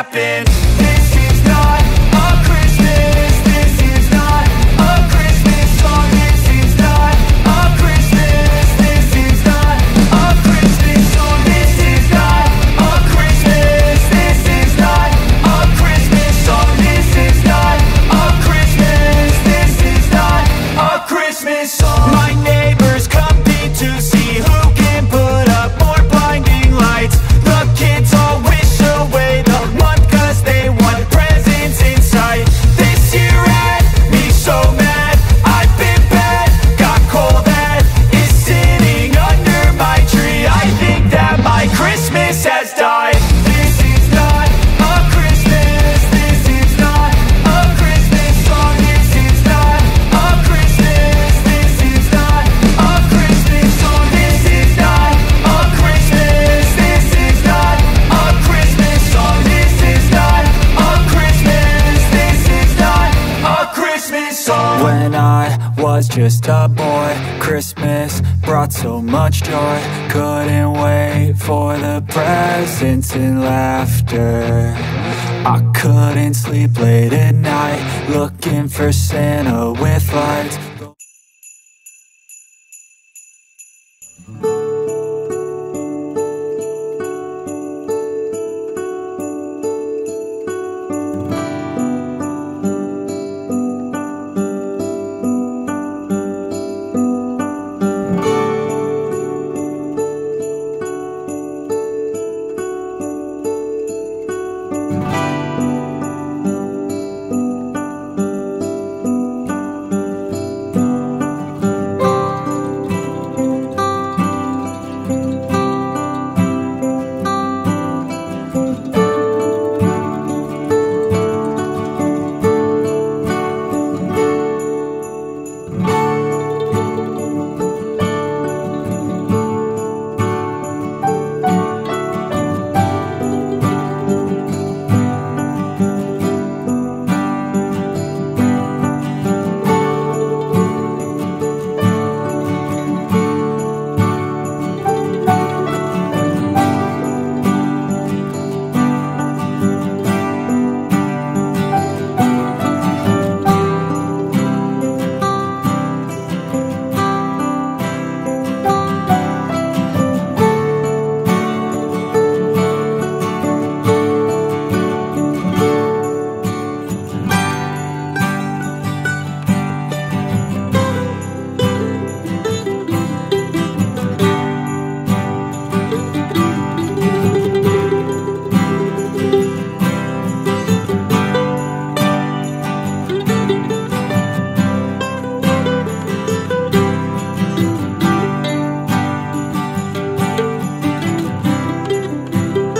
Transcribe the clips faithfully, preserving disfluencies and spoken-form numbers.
happen. This is not a Christmas, this is not a Christmas song. This is not a Christmas, this is not a Christmas song. This is not a Christmas, this is not a Christmas song. This is not a Christmas, this is not a Christmas song. My neighbors compete to see who can put up more blinding lights. The kids all wish away the month cause they want presents in sight. This year had me so mad, I've been bad, got coal that is sitting under my tree. I think that my Christmas has died. This is not a Christmas, this is not a Christmas song. This is not a Christmas, this is not a Christmas song. This is not a Christmas, this is not a Christmas song. This is not a Christmas, this is not a Christmas song. When I was just a boy, Christmas brought so much joy. Couldn't wait for the presents and laughter. I couldn't sleep late at night, looking for Santa with lights.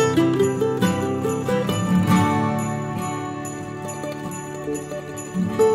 Thank you.